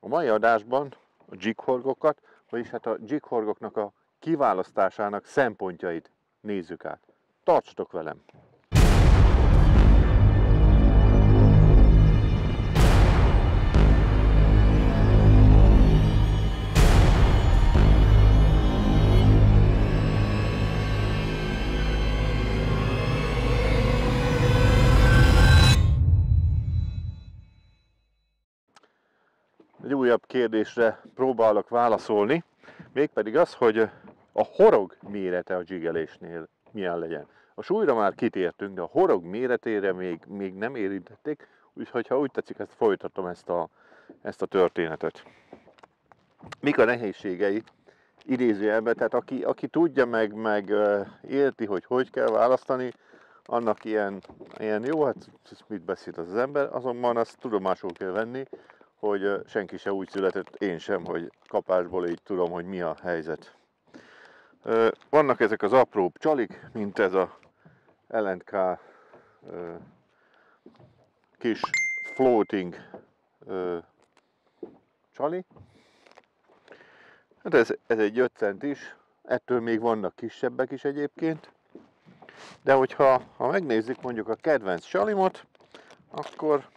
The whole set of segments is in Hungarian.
A mai adásban a jighorgokat, vagyis hát a jighorgoknak a kiválasztásának szempontjait nézzük át. Tartsatok velem! Egy újabb kérdésre próbálok válaszolni, mégpedig az, hogy a horog mérete a jiggelésnél milyen legyen. A súlyra már kitértünk, de a horog méretére még nem érintették, úgyhogy ha úgy tetszik, ezt folytatom ezt a történetet. Mik a nehézségei idézőjelben, tehát aki tudja meg érti, hogy kell választani, annak ilyen jó, hát mit beszél az ember, azonban azt tudomásul kell venni, hogy senki se úgy született, én sem, hogy kapásból így tudom, hogy mi a helyzet. Vannak ezek az apróbb csalik, mint ez a L&K kis floating csali. Hát ez egy 5 centis, ettől még vannak kisebbek is egyébként. De hogyha megnézzük mondjuk a kedvenc csalimot, akkor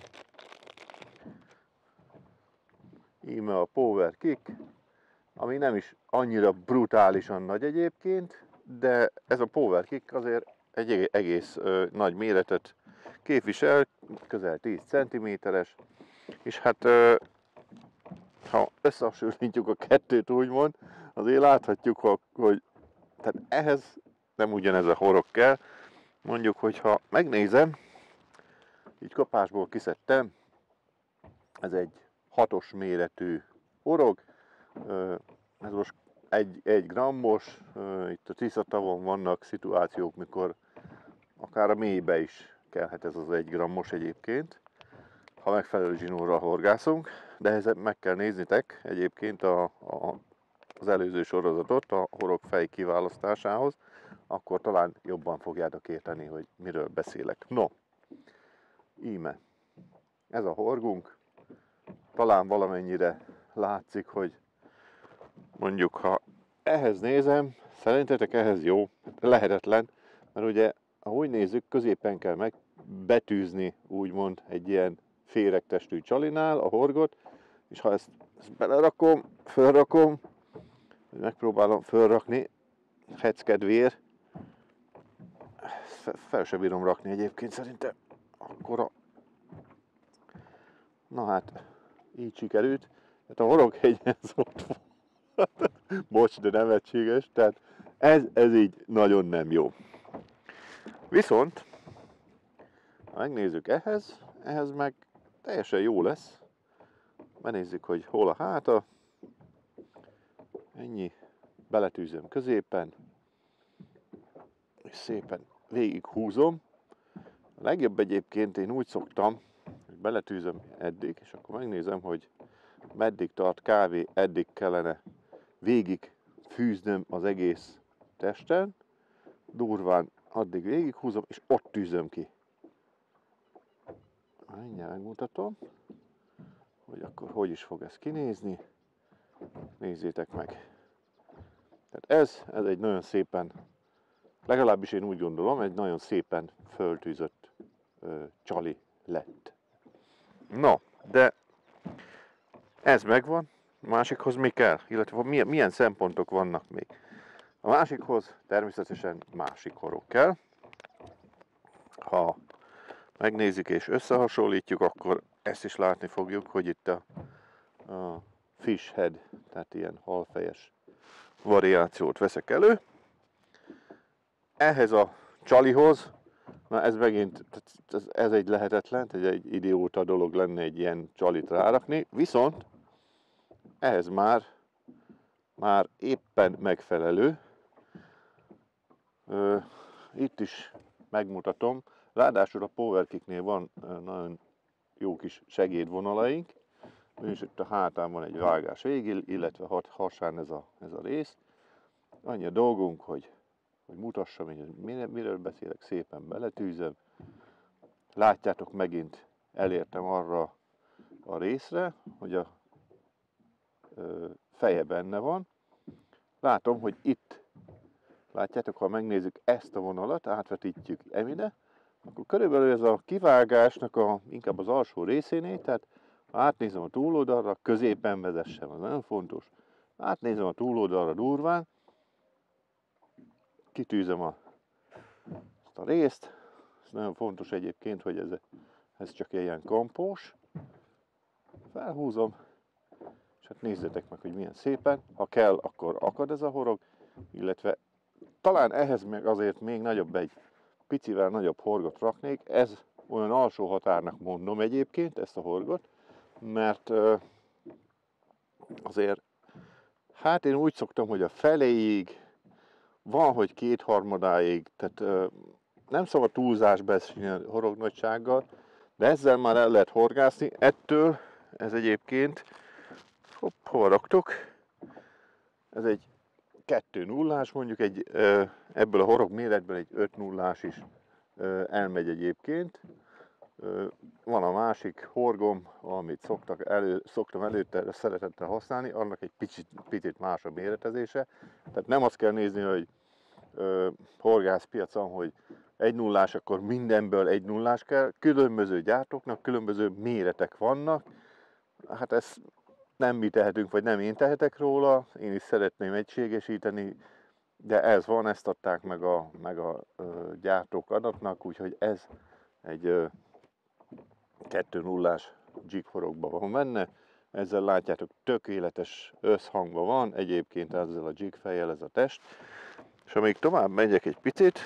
íme a Power Kick, ami nem is annyira brutálisan nagy egyébként, de ez a Power Kick azért egy egész nagy méretet képvisel, közel 10 cm-es, és hát ha összehasonlítjuk a kettőt úgymond, azért láthatjuk, hogy tehát ehhez nem ugyanez a horog kell. Mondjuk, hogyha megnézem, így kapásból kiszedtem, ez egy 6-os méretű horog, ez most 1 grammos, itt a Tiszatavon vannak szituációk, mikor akár a mélybe is kellhet ez az 1 grammos egyébként, ha megfelelő zsinórral horgászunk, de ehhez meg kell néznitek egyébként az előző sorozatot a horogfej kiválasztásához, akkor talán jobban fogjátok érteni, hogy miről beszélek. No, íme, ez a horgunk, talán valamennyire látszik, hogy mondjuk, ha ehhez nézem, szerintetek ehhez jó? Lehetetlen, mert ugye, ha úgy nézzük, középen kell megbetűzni, úgymond, egy ilyen féregtestű csalinál a horgot, és ha ezt belerakom, fölrakom, megpróbálom fölrakni, hec kedvéért, fel sem bírom rakni egyébként szerintem, akkora. Na hát, így sikerült. Hát a horoghegyhez ott van. Bocs, de nevetséges. Tehát ez így nagyon nem jó. Viszont, ha megnézzük ehhez meg teljesen jó lesz. Megnézzük, hogy hol a háta. Ennyi. Beletűzöm középen. És szépen végighúzom. A legjobb egyébként én úgy szoktam, hogy beletűzöm eddig, és akkor megnézem, hogy meddig tart kávé, eddig kellene végig fűznöm az egész testen, durván addig végighúzom, és ott tűzöm ki. Mindjárt megmutatom, hogy akkor hogy is fog ez kinézni. Nézzétek meg. Tehát ez egy nagyon szépen, legalábbis én úgy gondolom, egy nagyon szépen föltűzött csali lett. No, de ez megvan, a másikhoz mi kell, illetve milyen szempontok vannak még. A másikhoz természetesen másik horog kell. Ha megnézzük és összehasonlítjuk, akkor ezt is látni fogjuk, hogy itt a fish head, tehát ilyen halfejes variációt veszek elő. Ehhez a csalihoz, na ez megint, ez egy lehetetlen, egy idióta dolog lenne egy ilyen csalit rárakni, viszont ehhez már éppen megfelelő. Itt is megmutatom, ráadásul a Power Kicknél van nagyon jó kis segédvonalaink, és itt a hátán van egy vágás végig, illetve hasán ez a rész. Annyi a dolgunk, hogy mutassam, hogy miről beszélek, szépen beletűzöm. Látjátok, megint elértem arra a részre, hogy a feje benne van. Látom, hogy itt, látjátok, ha megnézzük ezt a vonalat, átvetítjük emide, akkor körülbelül ez a kivágásnak inkább az alsó részénél, tehát ha átnézem a túloldalra, középen vezessen, az nagyon fontos. Átnézem a túloldalra durván, kitűzem ezt a részt, ez nagyon fontos egyébként, hogy ez csak ilyen kampós. Felhúzom, és hát nézzetek meg, hogy milyen szépen, ha kell, akkor akad ez a horog, illetve talán ehhez meg azért még nagyobb, egy picivel nagyobb horgot raknék, ez olyan alsó határnak mondom egyébként ezt a horgot, mert azért, hát én úgy szoktam, hogy a feléig, van, hogy kétharmadáig, tehát nem szabad túlzásba esni a horog nagysággal, de ezzel már el lehet horgászni, ettől ez egyébként, hova raktok, ez egy 2-0-ás, mondjuk ebből a horog méretből egy 5-0-ás is elmegy egyébként. Van a másik horgom, amit szoktam előtte szeretettel használni, annak egy picit más a méretezése. Tehát nem azt kell nézni, hogy horgászpiacon, hogy 1-0-ás, akkor mindenből 1-0-ás kell. Különböző gyártóknak különböző méretek vannak. Hát ezt nem mi tehetünk, vagy nem én tehetek róla. Én is szeretném egységesíteni, de ez van, ezt adták meg a gyártók adatnak, úgyhogy ez egy 2-0-ás jig horogban van benne. Ezzel látjátok, tökéletes összhangban van, egyébként ezzel a jig fejjel ez a test. És amíg tovább megyek egy picit,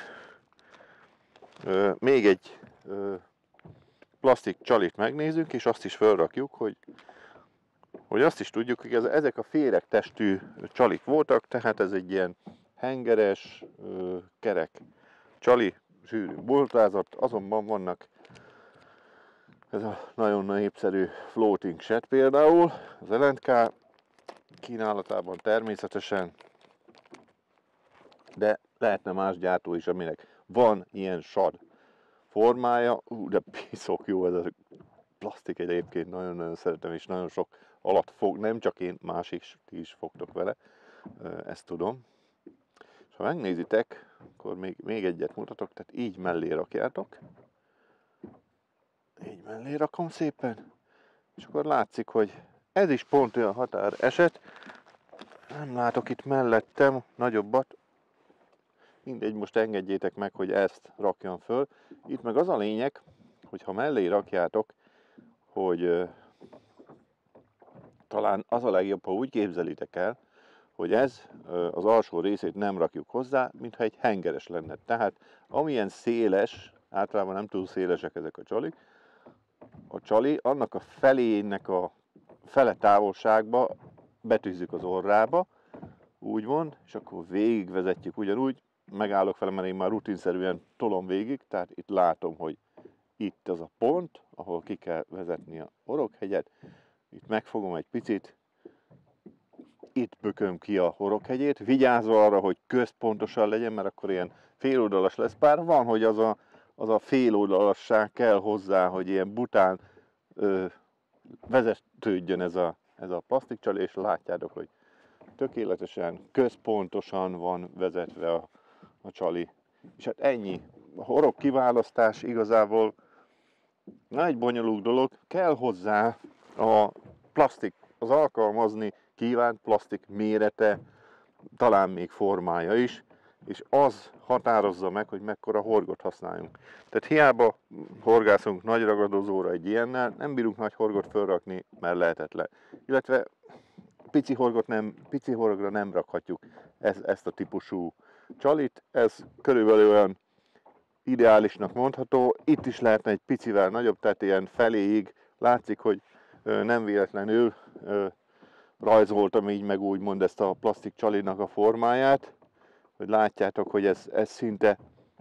még egy plastik csalit megnézzük, és azt is felrakjuk, hogy azt is tudjuk, hogy ezek a féreg testű csalik voltak, tehát ez egy ilyen hengeres, kerek csali, zsűrű boltázat, azonban vannak ez a nagyon népszerű floating shed például, az LNK kínálatában természetesen, de lehetne más gyártó is, aminek van ilyen sad formája. De piszok jó ez a plastik egyébként, nagyon-nagyon szeretem, és nagyon sok alatt fog, nem csak én, másik is fogtok vele, ezt tudom. És ha megnézitek, akkor még egyet mutatok, tehát így mellé rakjátok. Így mellé rakom szépen, és akkor látszik, hogy ez is pont olyan határ eset. Nem látok itt mellettem nagyobbat. Mindegy, most engedjétek meg, hogy ezt rakjam föl. Itt meg az a lényeg, hogy ha mellé rakjátok, hogy talán az a legjobb, ha úgy képzelitek el, hogy ez az alsó részét nem rakjuk hozzá, mintha egy hengeres lenne. Tehát amilyen széles, általában nem túl szélesek ezek a csalik, a csali annak a felének a fele távolságba betűzzük az orrába, úgymond, és akkor végigvezetjük ugyanúgy, megállok vele, mert én már rutinszerűen tolom végig, tehát itt látom, hogy itt az a pont, ahol ki kell vezetni a horoghegyet, itt megfogom egy picit, itt bököm ki a horoghegyét, vigyázva arra, hogy központosan legyen, mert akkor ilyen féloldalas lesz, bár van, hogy az a féloldalasság kell hozzá, hogy ilyen bután vezetődjön ez a plastikcsali, és látjátok, hogy tökéletesen, központosan van vezetve a csali. És hát ennyi. A horog kiválasztás igazából nagy bonyolult dolog, kell hozzá a plastik, az alkalmazni kívánt plastik mérete, talán még formája is, és az határozza meg, hogy mekkora horgot használjunk. Tehát hiába horgászunk nagy ragadozóra egy ilyennel, nem bírunk nagy horgot felrakni, mert lehetetlen. Illetve pici horogra nem rakhatjuk ezt a típusú csalit, ez körülbelül olyan ideálisnak mondható. Itt is lehetne egy picivel nagyobb, tehát ilyen feléig látszik, hogy nem véletlenül rajzoltam így meg úgymond ezt a plastik csalinak a formáját, hogy látjátok, hogy ez szinte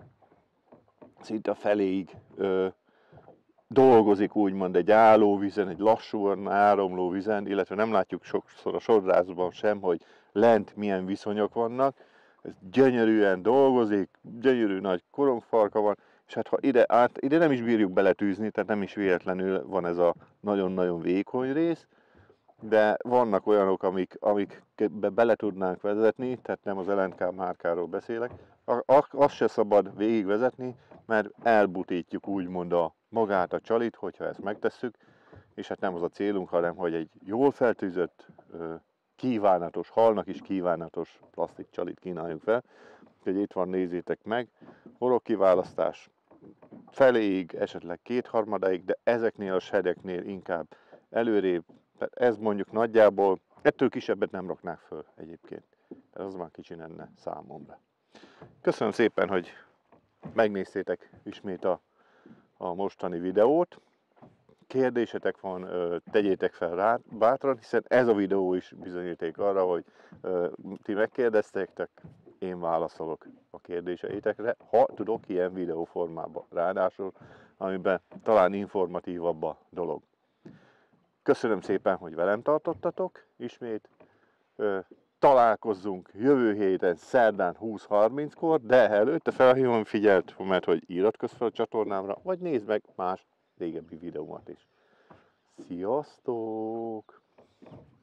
feléig dolgozik úgymond egy állóvízen, egy lassúan áramló vízen, illetve nem látjuk sokszor a sodrásban sem, hogy lent milyen viszonyok vannak. Ez gyönyörűen dolgozik, gyönyörű nagy korongfarka van, és hát ha ide nem is bírjuk beletűzni, tehát nem is véletlenül van ez a nagyon-nagyon vékony rész. de vannak olyanok, amikbe bele tudnánk vezetni, tehát nem az LNK márkáról beszélek, azt se szabad végigvezetni, mert elbutítjuk úgymond magát a csalit, hogyha ezt megtesszük, és hát nem az a célunk, hanem hogy egy jól feltűzött, kívánatos, halnak is kívánatos plastik csalit kínáljunk fel. Úgyhogy itt van, nézzétek meg, horogkiválasztás feléig, esetleg kétharmadáig, de ezeknél a sedeknél inkább előrébb. Tehát ez mondjuk nagyjából, ettől kisebbet nem raknák föl egyébként. Tehát az már kicsi lenne számomra. Köszönöm szépen, hogy megnéztétek ismét a mostani videót. Kérdésetek van, tegyétek fel rá bátran, hiszen ez a videó is bizonyíték arra, hogy ti megkérdeztétek, én válaszolok a kérdéseitekre, ha tudok ilyen videóformában, ráadásul, amiben talán informatívabb a dolog. Köszönöm szépen, hogy velem tartottatok, ismét találkozzunk jövő héten, szerdán 20:30-kor, de előtte felhívom figyelmet, hogy iratkozz fel a csatornámra, vagy nézd meg más régebbi videómat is. Sziasztok!